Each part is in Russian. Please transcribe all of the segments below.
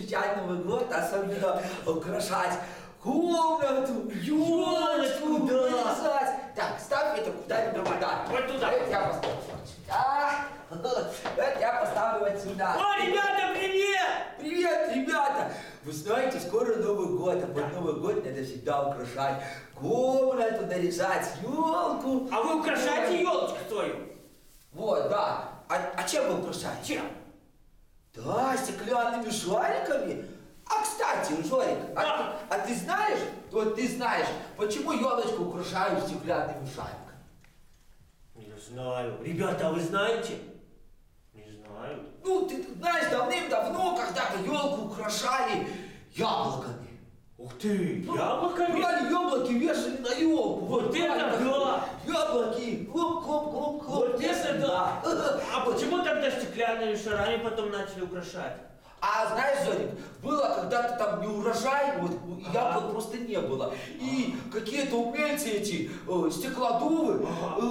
встречать Новый год, особенно украшать комнату, елочку, нарезать. Так, ставь это куда-нибудь туда. Вот туда. Это я поставлю сюда. Это я поставлю вот сюда. О, ребята, привет! Привет, ребята! Вы знаете, скоро Новый год, а под Новый год надо всегда украшать комнату, нарезать елку. А вы украшаете елочку свою? Вот, да. А чем вы украшаете? Чем? Да, стеклянными шариками. А, кстати, Жорик, Да. ты знаешь, вот ты знаешь, почему елочку украшают стеклянными шариками? Не знаю. Ребята, а вы знаете? Не знаю. Ну, ты знаешь, давным-давно когда-то елку украшали яблоками. Ух ты, яблоками? Брали яблоки, вешали на елку. Вот это да! Яблоки, хлоп-хлоп-хлоп-хлоп. Вот это да! А почему тогда стеклянными шарами потом начали украшать? А знаешь, Зорик, было когда-то там не урожай, вот яблок просто не было. И какие-то умельцы эти, стеклодувы,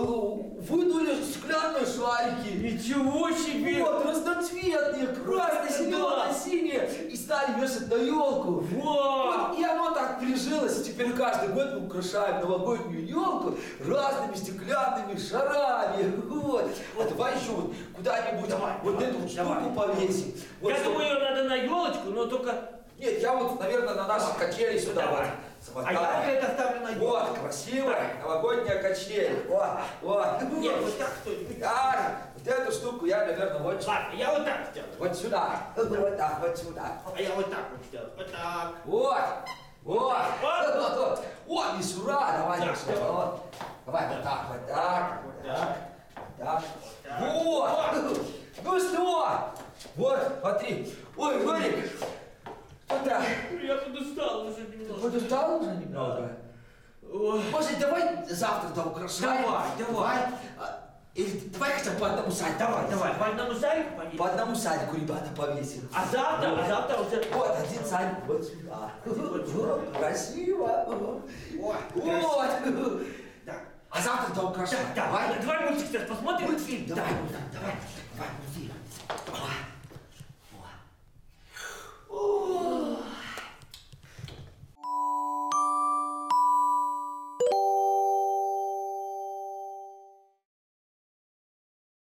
выдули стеклянные шарики. Ничего себе! Вот, разноцветные, красные, зеленые, синие. И стали вешать на елку. Вау! Вот, и оно так прижилось. И теперь каждый год мы украшаем новогоднюю елку разными стеклянными шарами. Вот. А давай еще вот куда-нибудь вот эту вот штуку повесим. Вот, Я думаю, ее надо на елочку, но только... Нет, я вот, наверное, на наши качели сюда Давай. вот. А я вот это ставлю на елку. Вот, красивая новогодняя качель. Вот. Нет, вот так что-нибудь. Так, вот эту штуку я, наверное, вот сюда. Ладно, я вот так сделаю. Вот сюда. Вот так, вот сюда. А я вот так вот сделаю. Вот так. Вот. Вот. Вот. Вот, и сюда. Давай, Так, сюда. давай. Вот. Давай, вот так, вот так. Вот так. Так. Вот. Ну что? Вот, смотри. Ой, Горик. Что-то... Я подустал уже немного. Вот устал уже немного? Ой. Может, давай завтра-то украшаем? Давай. Или давай хотя бы по одному садику. Давай. По одному садику повесим. По одному садику ребята повесим. А завтра уже... Вот, один садик вот сюда. Вот сюда. Красиво. Ой, Вот. Так. А завтра-то украшаем. Давай мультик сейчас посмотрим. Мультфильм, давай мультфильм.